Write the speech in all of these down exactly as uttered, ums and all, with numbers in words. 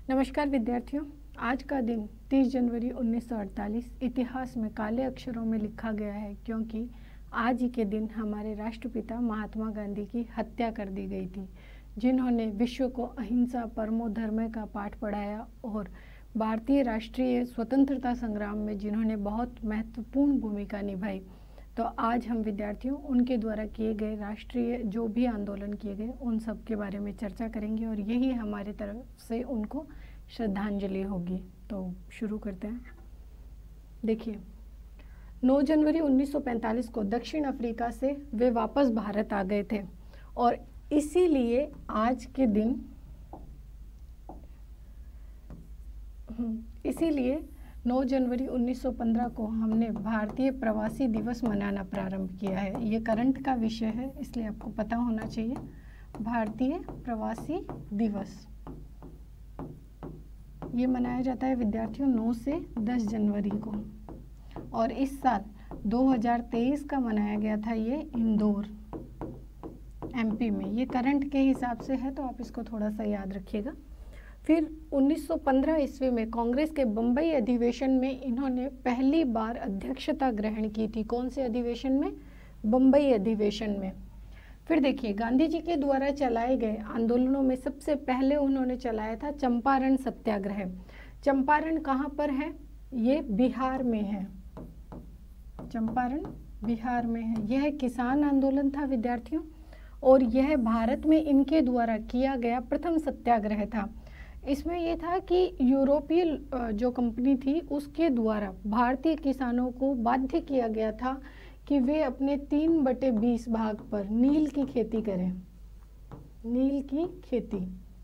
नमस्कार विद्यार्थियों, आज का दिन तीस जनवरी उन्नीस सौ अड़तालीस इतिहास में काले अक्षरों में लिखा गया है, क्योंकि आज ही के दिन हमारे राष्ट्रपिता महात्मा गांधी की हत्या कर दी गई थी, जिन्होंने विश्व को अहिंसा परमो धर्म का पाठ पढ़ाया और भारतीय राष्ट्रीय स्वतंत्रता संग्राम में जिन्होंने बहुत महत्वपूर्ण भूमिका निभाई। तो आज हम विद्यार्थियों उनके द्वारा किए गए राष्ट्रीय जो भी आंदोलन किए गए उन सब के बारे में चर्चा करेंगे और यही हमारे तरफ से उनको श्रद्धांजलि होगी। तो शुरू करते हैं। देखिए, नौ जनवरी उन्नीस सौ पैंतालीस को दक्षिण अफ्रीका से वे वापस भारत आ गए थे और इसीलिए आज के दिन इसीलिए नौ जनवरी उन्नीस सौ पंद्रह को हमने भारतीय प्रवासी दिवस मनाना प्रारंभ किया है। ये करंट का विषय है, इसलिए आपको पता होना चाहिए। भारतीय प्रवासी दिवस ये मनाया जाता है विद्यार्थियों नौ से दस जनवरी को, और इस साल दो हज़ार तेईस का मनाया गया था ये इंदौर एमपी में। ये करंट के हिसाब से है, तो आप इसको थोड़ा सा याद रखिएगा। फिर उन्नीस सौ पंद्रह ईस्वी में कांग्रेस के बम्बई अधिवेशन में इन्होंने पहली बार अध्यक्षता ग्रहण की थी। कौन से अधिवेशन में? बम्बई अधिवेशन में। फिर देखिए, गांधी जी के द्वारा चलाए गए आंदोलनों में सबसे पहले उन्होंने चलाया था चंपारण सत्याग्रह। चंपारण कहाँ पर है? ये बिहार में है। चंपारण बिहार में है। यह किसान आंदोलन था विद्यार्थियों, और यह भारत में इनके द्वारा किया गया प्रथम सत्याग्रह था। इसमें यह था कि यूरोपीय जो कंपनी थी उसके द्वारा भारतीय किसानों को बाध्य किया गया था कि वे अपने तीन बटे बीस भाग पर नील की खेती करें। नील की खेती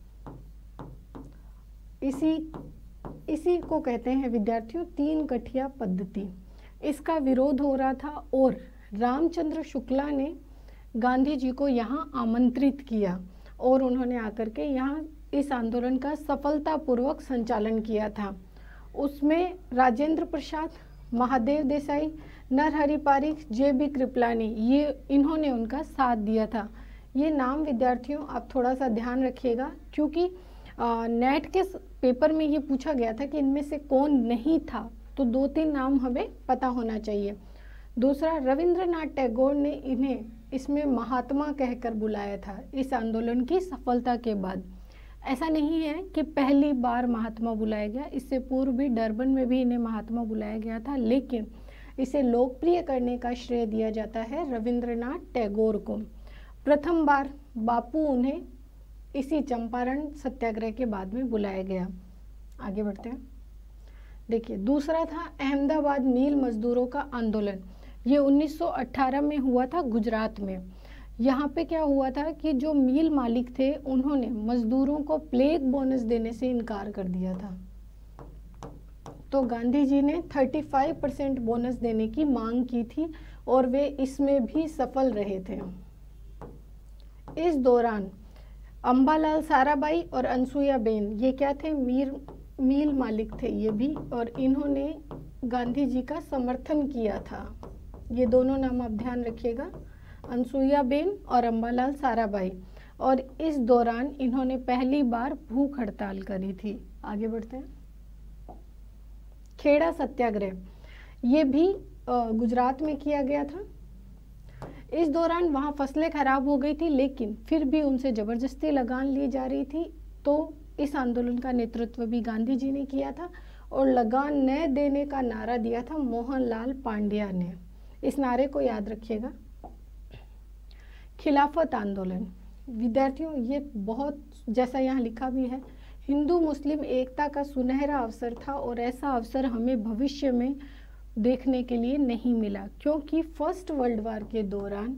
इसी इसी को कहते हैं विद्यार्थियों तीन गठिया पद्धति। इसका विरोध हो रहा था और रामचंद्र शुक्ला ने गांधी जी को यहाँ आमंत्रित किया और उन्होंने आकर के यहाँ इस आंदोलन का सफलतापूर्वक संचालन किया था। उसमें राजेंद्र प्रसाद, महादेव देसाई, नरहरि पारिख, जे बी कृपलानी, ये इन्होंने उनका साथ दिया था। ये नाम विद्यार्थियों आप थोड़ा सा ध्यान रखिएगा, क्योंकि आ, नेट के पेपर में ये पूछा गया था कि इनमें से कौन नहीं था, तो दो तीन नाम हमें पता होना चाहिए। दूसरा, रविंद्रनाथ टैगोर ने इन्हें इसमें महात्मा कहकर बुलाया था इस आंदोलन की सफलता के बाद। ऐसा नहीं है कि पहली बार महात्मा बुलाया गया, इससे पूर्व भी डरबन में भी इन्हें महात्मा बुलाया गया था, लेकिन इसे लोकप्रिय करने का श्रेय दिया जाता है रविंद्रनाथ टैगोर को। प्रथम बार बापू उन्हें इसी चंपारण सत्याग्रह के बाद में बुलाया गया। आगे बढ़ते हैं। देखिए, दूसरा था अहमदाबाद मील मजदूरों का आंदोलन। ये उन्नीस सौ अठारह में हुआ था गुजरात में। यहाँ पे क्या हुआ था कि जो मील मालिक थे उन्होंने मजदूरों को प्लेग बोनस देने से इनकार कर दिया था, तो गांधी जी ने पैंतीस परसेंट बोनस देने की मांग की थी और वे इसमें भी सफल रहे थे। इस दौरान अंबालाल साराभाई और अनसुया बेन, ये क्या थे? मीर मील मालिक थे ये भी, और इन्होंने गांधी जी का समर्थन किया था। ये दोनों नाम आप ध्यान रखिएगा, अनसुया बेन और अंबालाल साराभाई। और इस दौरान इन्होंने पहली बार भूख हड़ताल करी थी। आगे बढ़ते हैं। खेड़ा सत्याग्रह, ये भी गुजरात में किया गया था। इस दौरान वहाँ फसलें खराब हो गई थी, लेकिन फिर भी उनसे ज़बरदस्ती लगान ली जा रही थी, तो इस आंदोलन का नेतृत्व भी गांधी जी ने किया था और लगान न देने का नारा दिया था मोहनलाल पांड्या ने। इस नारे को याद रखिएगा। खिलाफत आंदोलन विद्यार्थियों, ये बहुत, जैसा यहाँ लिखा भी है, हिंदू मुस्लिम एकता का सुनहरा अवसर था और ऐसा अवसर हमें भविष्य में देखने के लिए नहीं मिला, क्योंकि फर्स्ट वर्ल्ड वार के दौरान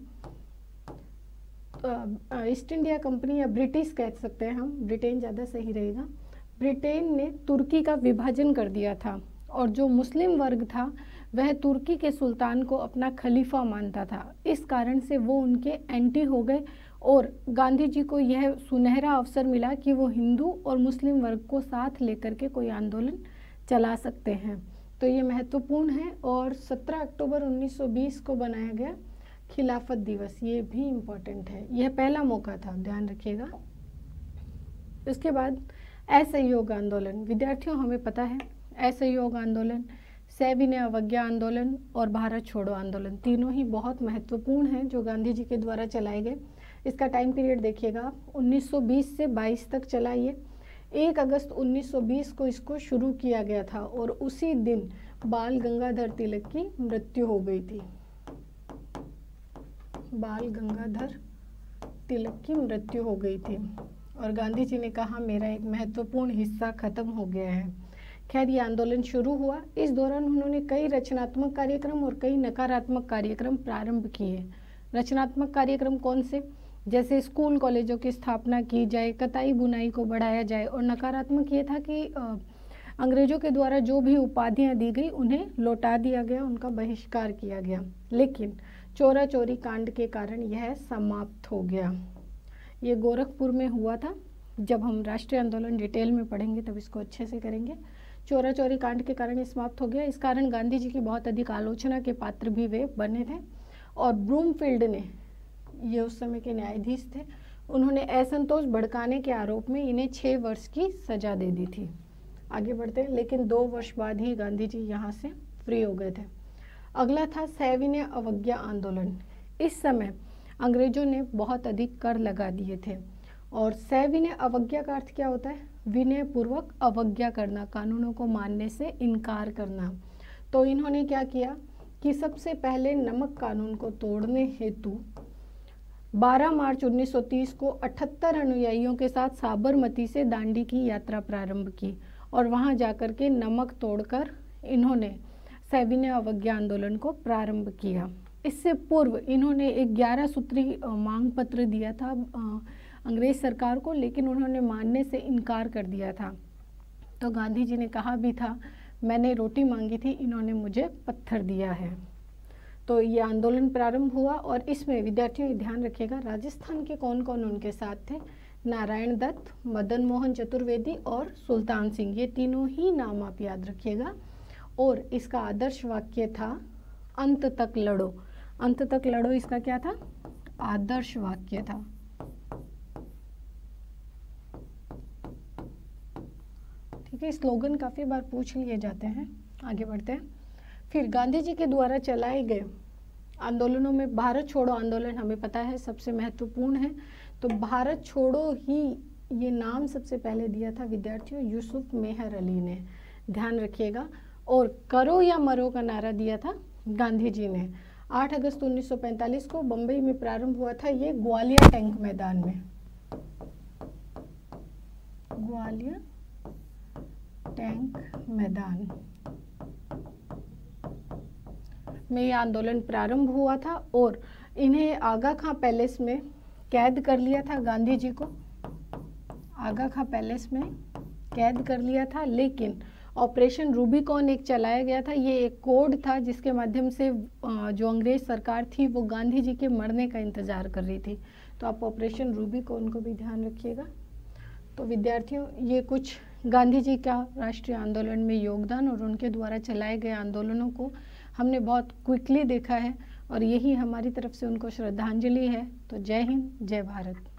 ईस्ट इंडिया कंपनी या ब्रिटिश कह सकते हैं हम, ब्रिटेन ज़्यादा सही रहेगा, ब्रिटेन ने तुर्की का विभाजन कर दिया था और जो मुस्लिम वर्ग था वह तुर्की के सुल्तान को अपना खलीफा मानता था। इस कारण से वो उनके एंटी हो गए और गांधी जी को यह सुनहरा अवसर मिला कि वो हिंदू और मुस्लिम वर्ग को साथ लेकर के कोई आंदोलन चला सकते हैं। तो ये महत्वपूर्ण है। और सत्रह अक्टूबर उन्नीस सौ बीस को बनाया गया खिलाफत दिवस, ये भी इम्पोर्टेंट है। यह पहला मौका था, ध्यान रखिएगा। इसके बाद असहयोग आंदोलन, विद्यार्थियों हमें पता है असहयोग आंदोलन, सविनय अवज्ञा आंदोलन और भारत छोड़ो आंदोलन तीनों ही बहुत महत्वपूर्ण हैं जो गांधी जी के द्वारा चलाए गए। इसका टाइम पीरियड देखिएगा आप उन्नीस सौ बीस से बाईस तक चला। ये एक अगस्त उन्नीस सौ बीस को इसको शुरू किया गया था और उसी दिन बाल गंगाधर तिलक की मृत्यु हो गई थी। बाल गंगाधर तिलक की मृत्यु हो गई थी और गांधी जी ने कहा मेरा एक महत्वपूर्ण हिस्सा खत्म हो गया है। खैर ये आंदोलन शुरू हुआ। इस दौरान उन्होंने कई रचनात्मक कार्यक्रम और कई नकारात्मक कार्यक्रम प्रारंभ किए। रचनात्मक कार्यक्रम कौन से? जैसे स्कूल कॉलेजों की स्थापना की जाए, कताई बुनाई को बढ़ाया जाए, और नकारात्मक ये था कि अंग्रेजों के द्वारा जो भी उपाधियां दी गई उन्हें लौटा दिया गया, उनका बहिष्कार किया गया। लेकिन चोरा चोरी कांड के कारण यह समाप्त हो गया। ये गोरखपुर में हुआ था। जब हम राष्ट्रीय आंदोलन डिटेल में पढ़ेंगे तब इसको अच्छे से करेंगे। चोरा चोरी कांड के कारण ये समाप्त हो गया। इस कारण गांधी जी की बहुत अधिक आलोचना के पात्र भी वे बने थे और ब्रूमफील्ड ने, ये उस समय के न्यायाधीश थे, उन्होंने असंतोष भड़काने के आरोप में इन्हें छः वर्ष की सजा दे दी थी। आगे बढ़ते हैं, लेकिन दो वर्ष बाद ही गांधी जी यहाँ से फ्री हो गए थे। अगला था सविनय अवज्ञा आंदोलन। इस समय अंग्रेजों ने बहुत अधिक कर लगा दिए थे और सविनय अवज्ञा का अर्थ क्या होता है? विनय पूर्वक अवज्ञा करना, कानूनों को मानने से इनकार करना। तो इन्होंने क्या किया कि सबसे पहले नमक कानून को तोड़ने हेतु बारह मार्च उन्नीस सौ तीस को अठहत्तर अनुयायियों के साथ साबरमती से दांडी की यात्रा प्रारंभ की और वहां जाकर के नमक तोड़कर इन्होंने सविनय अवज्ञा आंदोलन को प्रारंभ किया। इससे पूर्व इन्होंने एक ग्यारह सूत्री मांग पत्र दिया था अंग्रेज सरकार को, लेकिन उन्होंने मानने से इनकार कर दिया था। तो गांधी जी ने कहा भी था मैंने रोटी मांगी थी, इन्होंने मुझे पत्थर दिया है। तो ये आंदोलन प्रारंभ हुआ और इसमें विद्यार्थियों ध्यान रखिएगा राजस्थान के कौन कौन उनके साथ थे? नारायण दत्त, मदन मोहन चतुर्वेदी और सुल्तान सिंह, ये तीनों ही नाम आप याद रखिएगा। और इसका आदर्श वाक्य था अंत तक लड़ो। अंत तक लड़ो इसका क्या था? आदर्श वाक्य था। ठीक है, स्लोगन काफी बार पूछ लिए जाते हैं। आगे बढ़ते हैं। फिर गांधी जी के द्वारा चलाए गए आंदोलनों में भारत छोड़ो आंदोलन हमें पता है सबसे महत्वपूर्ण है। तो भारत छोड़ो ही ये नाम सबसे पहले दिया था विद्यार्थियों यूसुफ मेहर अली ने, ध्यान रखिएगा। और करो या मरो का नारा दिया था गांधी जी ने। आठ अगस्त उन्नीस सौ पैंतालीस को बम्बई में प्रारंभ हुआ था ये ग्वालियर टैंक मैदान में। ग्वालियर टैंक मैदान में ये आंदोलन प्रारंभ हुआ था और इन्हें आगा खां पैलेस में कैद कर लिया था। गांधी जी को आगा खां पैलेस में कैद कर लिया था, लेकिन ऑपरेशन रूबिकॉन एक चलाया गया था। ये एक कोड था जिसके माध्यम से जो अंग्रेज सरकार थी वो गांधी जी के मरने का इंतजार कर रही थी। तो आप ऑपरेशन रूबिकॉन को भी ध्यान रखिएगा। तो विद्यार्थियों ये कुछ गांधी जी का राष्ट्रीय आंदोलन में योगदान और उनके द्वारा चलाए गए आंदोलनों को हमने बहुत क्विकली देखा है और यही हमारी तरफ से उनको श्रद्धांजलि है। तो जय हिंद, जय भारत।